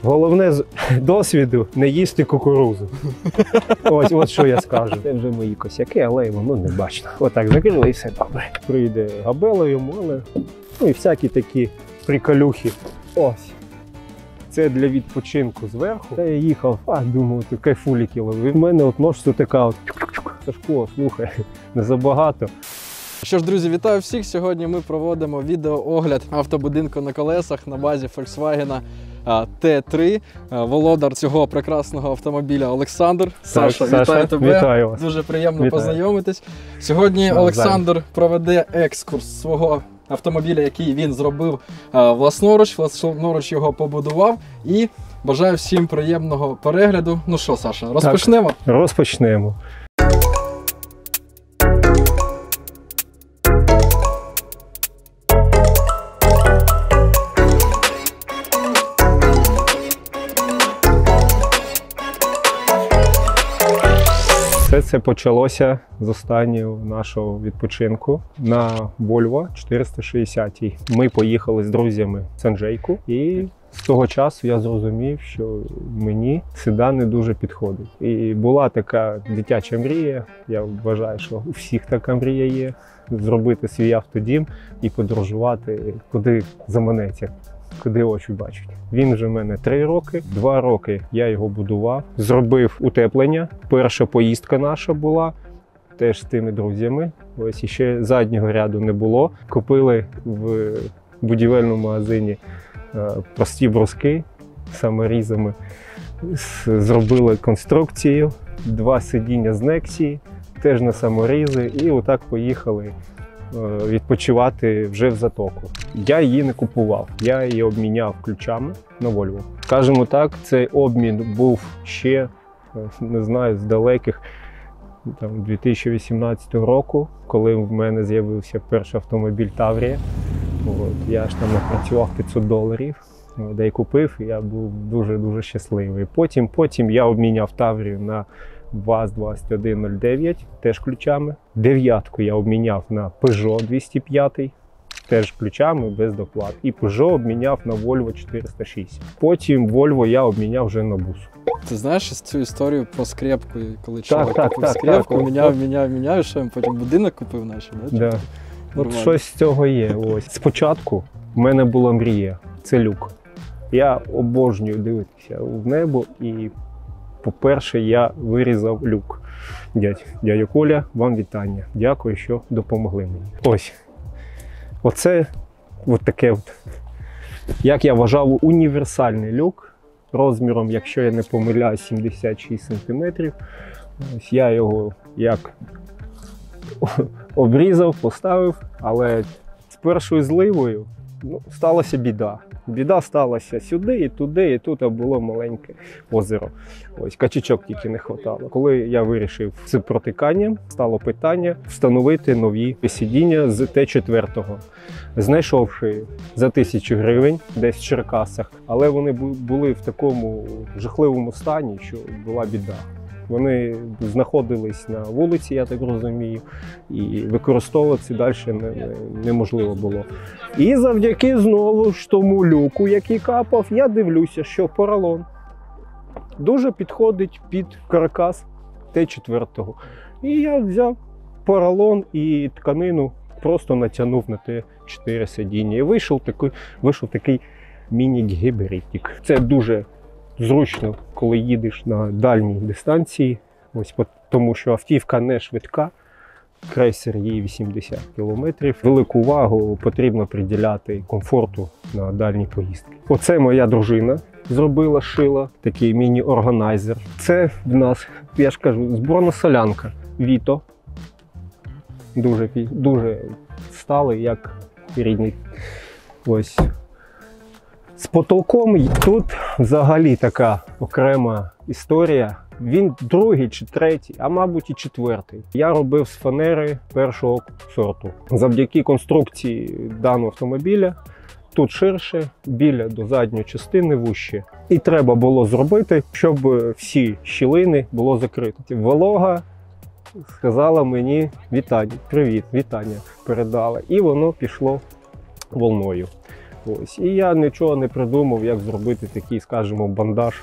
Головне з досвіду не їсти кукурузу. Ось що я скажу. Це вже мої косяки, але воно не бачно. Отак закрили і все добре. Прийде габела йому, але ну і всякі такі приколюхи. Ось. Це для відпочинку зверху. Я їхав, думав, кайфуліки ловив. У мене от ножка така от. Сашко, слухай, не забагато. Що ж, друзі, вітаю всіх! Сьогодні ми проводимо відеоогляд автобудинку на колесах на базі Volkswagen T3. Володар цього прекрасного автомобіля Олександр. Саша, вітаю тебе! Вітаю вас. Дуже приємно познайомитись. Сьогодні Олександр проведе екскурс свого автомобіля, який він зробив власноруч його побудував. І бажаю всім приємного перегляду. Ну що, Саша, розпочнемо? Так, розпочнемо. Все це почалося з останнього нашого відпочинку на Volvo 460. Ми поїхали з друзями в Санджейку, і з того часу я зрозумів, що мені седан не дуже підходить. І була така дитяча мрія, я вважаю, що у всіх така мрія є, зробити свій автодім і подорожувати, куди заманеться, куди очі бачать. Він вже в мене 3 роки, 2 роки я його будував, зробив утеплення. Перша поїздка наша була теж з тими друзями. Ось іще заднього ряду не було. Купили в будівельному магазині прості бруски саморізами, зробили конструкцію, 2 сидіння з Nexії, теж на саморізи, і отак поїхали відпочивати вже в затоку. Я її не купував, я її обміняв ключами на Volvo. Скажімо так, цей обмін був ще, не знаю, з далеких 2018 року, коли в мене з'явився перший автомобіль Таврія. Я ж там напрацював $500, де й купив, і я був дуже-дуже щасливий. Потім я обміняв Таврію на ВАЗ-2109, теж ключами. 9-ку я обміняв на Peugeot 205, теж ключами, без доплат. І Peugeot обміняв на Volvo 460. Потім Volvo я обміняв вже на бус. Ти знаєш цю історію про скрепку, коли чоловік купив скрепку, міняв, що він потім будинок купив наш, да? От щось з цього є. Ось. Спочатку в мене була мрія, це люк. Я обожнюю дивитися в небо і, по-перше, я вирізав люк. Дядя Коля, вам вітання. Дякую, що допомогли мені. Ось. Оце таке, як я вважав, універсальний люк. Розміром, якщо я не помиляюсь, 76 см. Ось я його як обрізав, поставив, але з першою зливою сталася біда. Біда сталася сюди, і туди, і тут було маленьке озеро. Ось, качечок тільки не вистачало. Коли я вирішив з протиканням, стало питання встановити нові сидіння з Т4. Знайшовши за 1000 гривень, десь в Черкасах, але вони були в такому жахливому стані, що була біда. Вони знаходились на вулиці, я так розумію, і використовувати далі неможливо було. І завдяки знову ж тому люку, який капав, я дивлюся, що поролон дуже підходить під каркас Т4. І я взяв поролон і тканину просто натягнув на Т4 сидіння. І вийшов такий міні-гібридик. Це дуже зручно, коли їдеш на дальній дистанції, ось, тому що автівка не швидка, крейсер їй 80 км. Велику увагу потрібно приділяти комфорту на дальні поїздки. Оце моя дружина зробила, шила, такий міні-органайзер. Це в нас, я ж кажу, зборна солянка Vito. Дуже сталий, як рідний. Ось. З потолком тут взагалі така окрема історія. Він другий чи третій, а мабуть і четвертий. Я робив з фанери першого сорту. Завдяки конструкції даного автомобіля тут ширше, біля до задньої частини вужче. І треба було зробити, щоб всі щілини було закрито. Волога сказала мені вітання, привіт, вітання передала. І воно пішло волною. Ось. І я нічого не придумав, як зробити такий, скажімо, бандаж.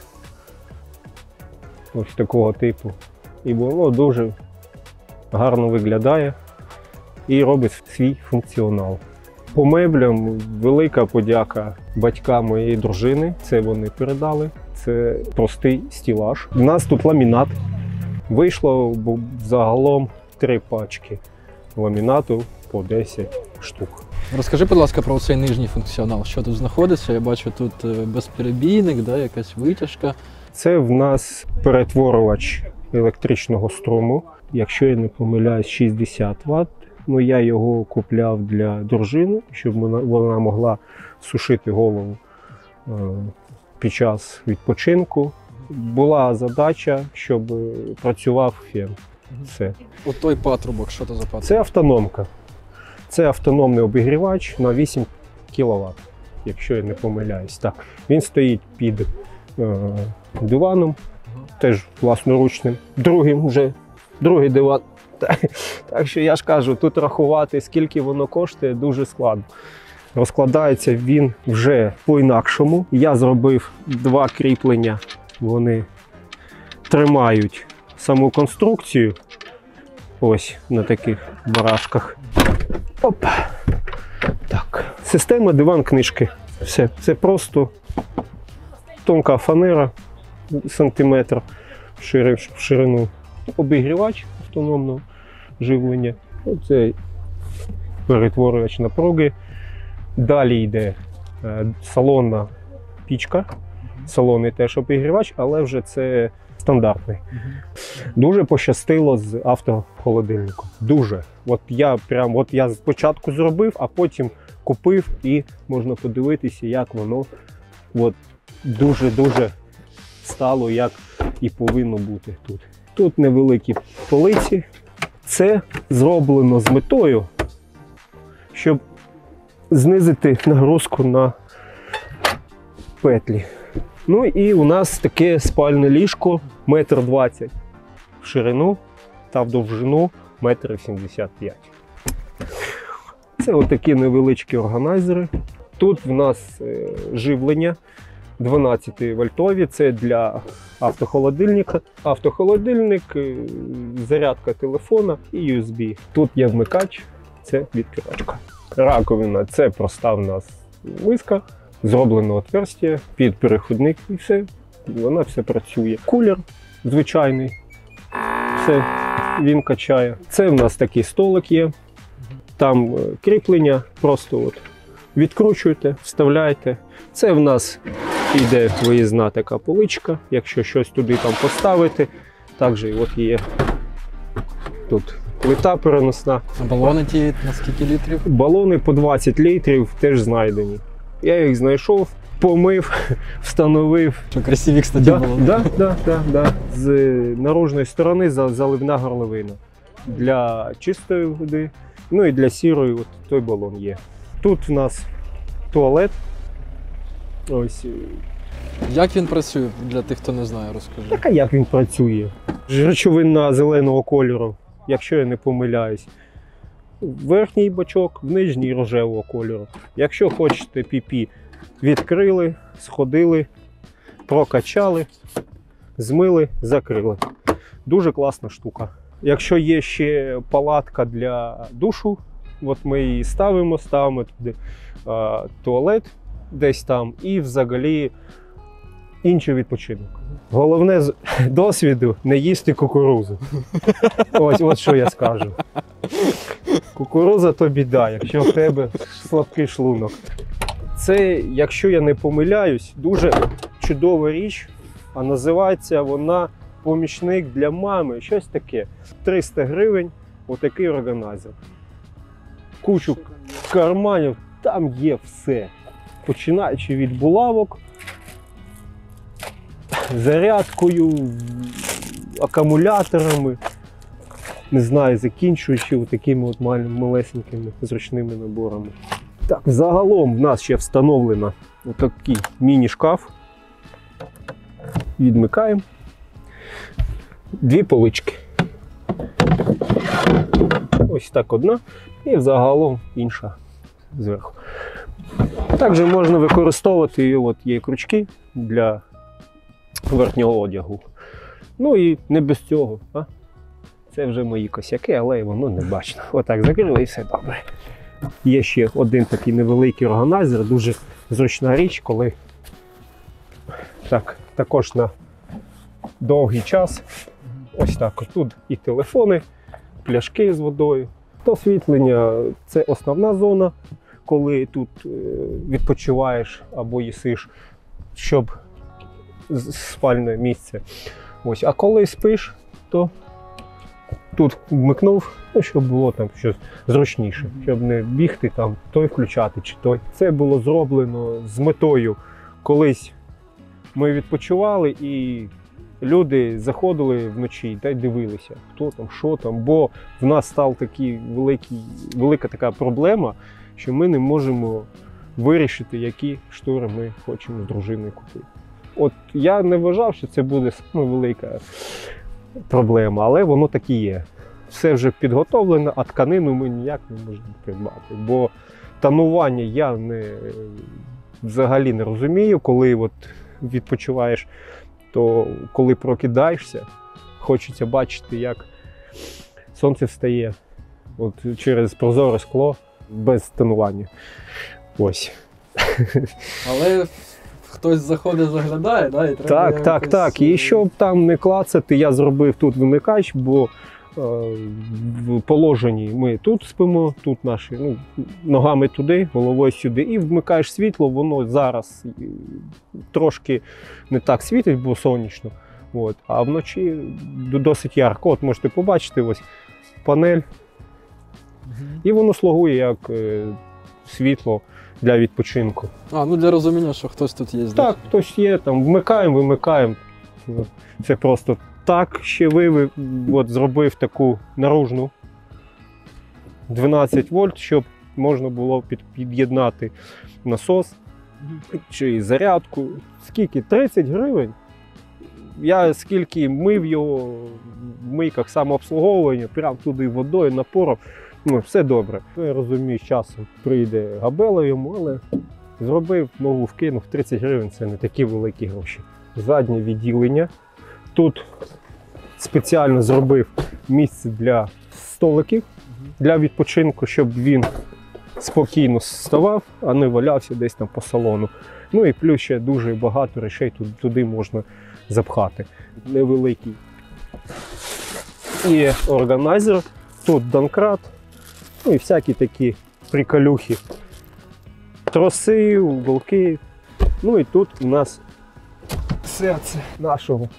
Ось такого типу. І воно дуже гарно виглядає і робить свій функціонал. По меблям велика подяка батькам моєї дружини. Це вони передали. Це простий стілаж. У нас тут ламінат. Вийшло загалом 3 пачки ламінату по 10 штук. Розкажи, будь ласка, про цей нижній функціонал. Що тут знаходиться? Я бачу тут безперебійник, да, якась витяжка. Це в нас перетворювач електричного струму. Якщо я не помиляюсь, 60 Вт. Ну, я його купляв для дружини, щоб вона могла сушити голову під час відпочинку. Була задача, щоб працював фен. Все. От той патрубок, що це за патрубок? Це автономка. Це автономний обігрівач на 8 кВт, якщо я не помиляюсь. Так. Він стоїть під диваном, теж власноручним. Другий диван. Так що я ж кажу, тут рахувати, скільки воно коштує, дуже складно. Розкладається він вже по-інакшому. Я зробив 2 кріплення, вони тримають саму конструкцію. Ось на таких барашках. Оп! Так. Система диван-книжки. Все. Це просто тонка фанера, сантиметр в ширину. Обігрівач автономного живлення. Оце перетворювач напруги. Далі йде салонна пічка. Салонний теж обігрівач, але вже це стандартний. Дуже пощастило з автохолодильником. Дуже. От я спочатку зробив, а потім купив і можна подивитися, як воно дуже-дуже стало, як і повинно бути тут. Тут невеликі полиці. Це зроблено з метою, щоб знизити нагрузку на петлі. Ну і у нас таке спальне ліжко 1,20 м в ширину та в довжину 1,75 м. Це отакі невеличкі органайзери. Тут в нас живлення 12-вольтові, це для автохолодильника. Автохолодильник, зарядка телефона і USB. Тут є вмикач, це відкривачка. Раковина, це проста в нас миска, зроблено отверстя під переходник і все, вона все працює. Кулер звичайний, все, він качає. Це в нас такий столик є, там кріплення, просто от відкручуєте, вставляєте. Це в нас йде виїзна така поличка, якщо щось туди там поставити. Також от є тут плита переносна. Балони ті на скільки літрів? Балони по 20 літрів теж знайдені. Я їх знайшов, помив, встановив. Що красиві, кстати, балони. Да. З наружної сторони заливна горловина. Для чистої води, ну і для сірої от той балон є. Тут в нас туалет. Ось. Як він працює, для тих, хто не знає, розкажи. Так, а як він працює? Речовина зеленого кольору, якщо я не помиляюсь. Верхній бачок, в нижній рожевого кольору. Якщо хочете піпі, відкрили, сходили, прокачали, змили, закрили. Дуже класна штука. Якщо є ще палатка для душу, от ми її ставимо туди туалет десь там і взагалі інший відпочинок. Головне з досвіду не їсти кукурудзу. Ось що я скажу. Кукурудза то біда, якщо в тебе слабкий шлунок. Це, якщо я не помиляюсь, дуже чудова річ, а називається вона помічник для мами, щось таке. 300 гривень, отакий органайзер. Кучу карманів, там є все. Починаючи від булавок, зарядкою, акумуляторами, не знаю, закінчуючи такими от малесенькими зручними наборами. Так, загалом в нас ще встановлено отакий міні-шкаф. Відмикаємо. 2 полички. Ось так одна і загалом інша зверху. Також можна використовувати, от є крючки для верхнього одягу. Ну і не без цього. Це вже мої косяки, але воно не бачно. Отак закрили і все добре. Є ще один такий невеликий органайзер, дуже зручна річ, коли також на довгий час. Ось так. Тут і телефони, пляшки з водою. Освітлення – це основна зона, коли тут відпочиваєш або їсиш, щоб спальне місце. Ось. А коли спиш, то тут вмикнув, щоб було там щось зручніше, щоб не бігти там, той включати чи той. Це було зроблено з метою. Колись ми відпочивали і люди заходили вночі та й дивилися, хто там, що там, бо в нас стала велика така проблема, що ми не можемо вирішити, які штори ми хочемо з дружиною купити. От я не вважав, що це буде велика проблема, але воно так і є. Все вже підготовлено, а тканину ми ніяк не можемо придбати, бо тонування я взагалі не розумію, коли от відпочиваєш, то коли прокидаєшся, хочеться бачити, як сонце встає от через прозоре скло без тонування. Ось. Але хтось заходить, заглядає, да? І треба Так. І щоб там не клацати, я зробив тут вимикач, бо в положенні ми тут спимо, тут наші ногами туди, головою сюди, і вмикаєш світло, воно зараз трошки не так світить, бо сонячно, от, а вночі досить ярко. От можете побачити, ось панель, і воно слугує як світло для відпочинку. Для розуміння, що хтось тут є. Так, хтось є, там вмикаємо, вимикаємо. Це просто так. Ще зробив таку наружну 12 вольт, щоб можна було під'єднати насос чи зарядку. Скільки? 30 гривень. Я скільки мив його в мийках самообслуговування, прямо туди водою, напором. Все добре. Я розумію, з часом прийде габела йому, але зробив, нову вкинув, 30 гривень – це не такі великі гроші. Заднє відділення. Тут спеціально зробив місце для столиків, для відпочинку, щоб він спокійно ставав, а не валявся десь там по салону. Ну і плюс ще дуже багато речей туди можна запхати. Невеликий і органайзер, тут домкрат, і всякі такі приколюхи. Троси, уголки. Ну і тут у нас серце нашого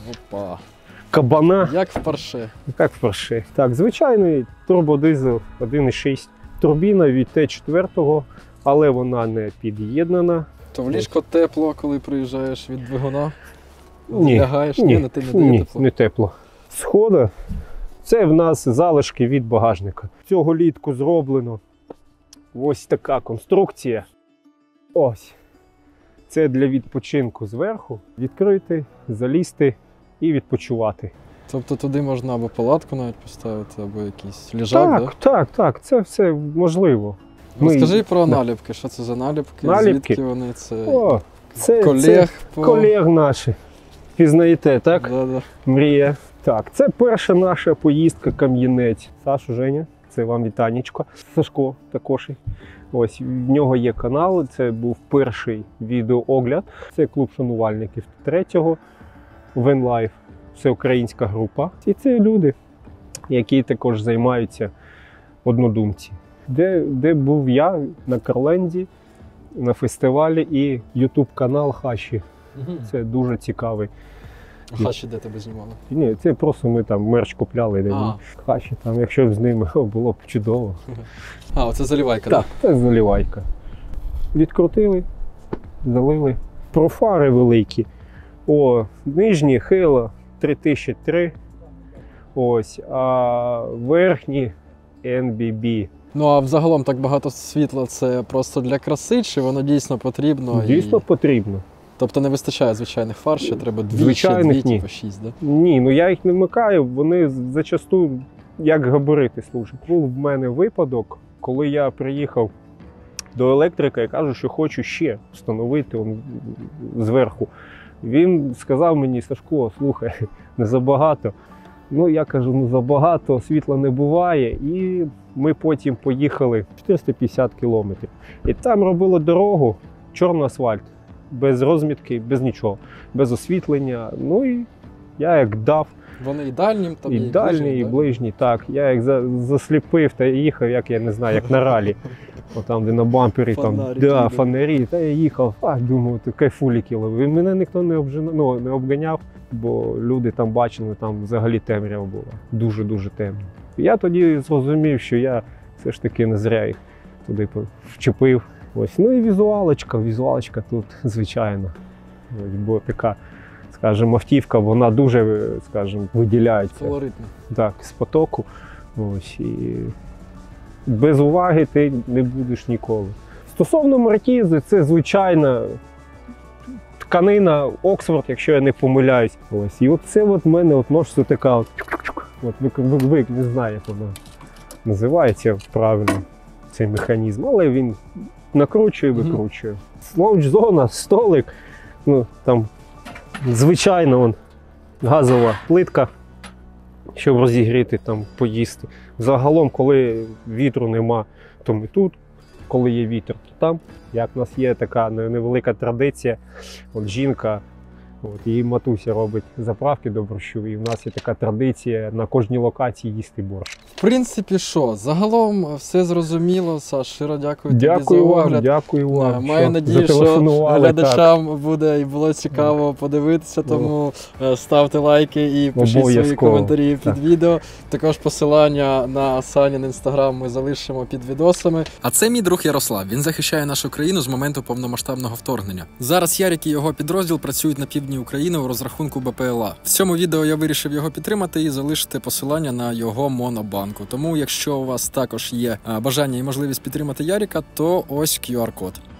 кабана. Як в Порше. Як в Порше. Так, звичайний турбодизель 1.6. Турбіна від Т4, але вона не під'єднана. То в ліжко тепло, коли приїжджаєш від двигуна? Ні, лягаєш? Ні, тепло? Не тепло. Схода – це в нас залишки від багажника. Цього літку зроблено ось така конструкція. Ось. Це для відпочинку зверху. Відкрити, залізти і відпочивати. Тобто туди можна або палатку навіть поставити, або якийсь ліжак, так, це все можливо. Розкажи про наліпки. Що це за наліпки? Звідки вони? Це колег наші. Пізнаєте, так? Да. Мрія. Так, це перша наша поїздка Кам'янець. Сашу, Женя, це вам вітанечко. Сашко також. Ось, в нього є канал, це був перший відеоогляд. Це клуб шанувальників 3-го, Венлайф, це українська група. І це люди, які також займаються однодумці. Де був я на Карленді, на фестивалі і ютуб-канал Хаші. Це дуже цікавий. Хаші де тебе знімали? Ні, це просто ми там мерч купляли. Хаші там, якщо б з ними, було б чудово. Оце заливайка, так? Так, це заливайка. Відкрутили, залили. Профари великі. Нижні Hella 3003. Ось, а верхні NBB. А взагалом так багато світла – це просто для краси, чи воно дійсно потрібно? Дійсно потрібно. Тобто не вистачає звичайних фар, ще треба дві, типу 6, да? Ні, я їх не вмикаю, вони зачасту як габарити служать. Був в мене випадок, коли я приїхав до електрика і кажу, що хочу ще встановити зверху. Він сказав мені: Сашко, слухай, не забагато. Ну, я кажу, ну забагато, світла не буває. І ми потім поїхали 450 кілометрів. І там робили дорогу, чорний асфальт, без розмітки, без нічого, без освітлення. Ну і я як дав. Вони і дальнім, там і дальні, і ближні, так. Я як засліпив та їхав, як я не знаю, як на ралі. Там, де на бампері, фонарі. Та я їхав, думаю, кайфуліки ловив. І мене ніхто не обганяв, бо люди там бачили, там взагалі темрява була. Дуже-дуже темно. Я тоді зрозумів, що я все ж таки не зря їх туди вчепив. Ось. Ну і візуалочка тут, звичайно. Ось, бо така, скажімо, автівка, вона дуже, скажімо, виділяється. Колоритно. Так, з потоку. Ось, і без уваги ти не будеш ніколи. Стосовно маркізи, це звичайна тканина Оксфорд, якщо я не помиляюсь. Ось. І це в мене ножиця така, ви не знаю, як вона називається правильно, цей механізм, але він накручує, викручує. Лаунж-зона, столик, там звичайно газова плитка, щоб розігріти, там, поїсти. Загалом, коли вітру нема, то ми тут, коли є вітер, то там. Як в нас є така невелика традиція, жінка, її матуся робить заправки до борщу, і в нас є така традиція на кожній локації їсти борщ. В принципі, що? Загалом все зрозуміло. Саш, щиро дякую тобі за огляд. Дякую вам. Маю надію, що глядачам буде і було цікаво подивитися, тому ставте лайки і пишіть свої коментарі під відео. Також посилання на Санін інстаграм ми залишимо під відосами. А це мій друг Ярослав. Він захищає нашу країну з моменту повномасштабного вторгнення. Зараз Ярик і його підрозділ працюють на півдні України у розрахунку БПЛА. В цьому відео я вирішив його підтримати і залишити посилання на його монобанку. Тому, якщо у вас також є бажання і можливість підтримати Ярика, то ось QR-код.